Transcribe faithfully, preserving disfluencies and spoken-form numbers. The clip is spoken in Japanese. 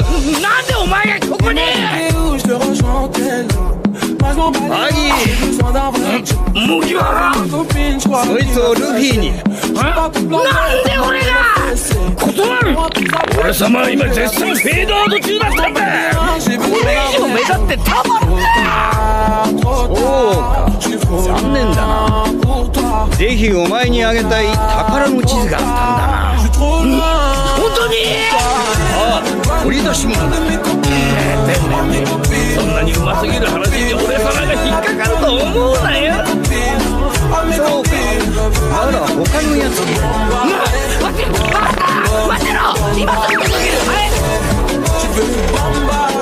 なんでお前がここに。 アギ麦わら、 そいつをルフィに。 なんで俺が。断る。俺様は今絶賛フェードアウト中だったんだ。これ以上目立ってたまるか。 そうか、残念だな。ぜひお前にあげたい宝の地図があったんだな。 本当に。 ああ、掘り出し物だ。 そんなにうますぎる話に俺様が引っかかると思うなよ。 そうか、なら他のやつに。 待って待ってろ、今すぐ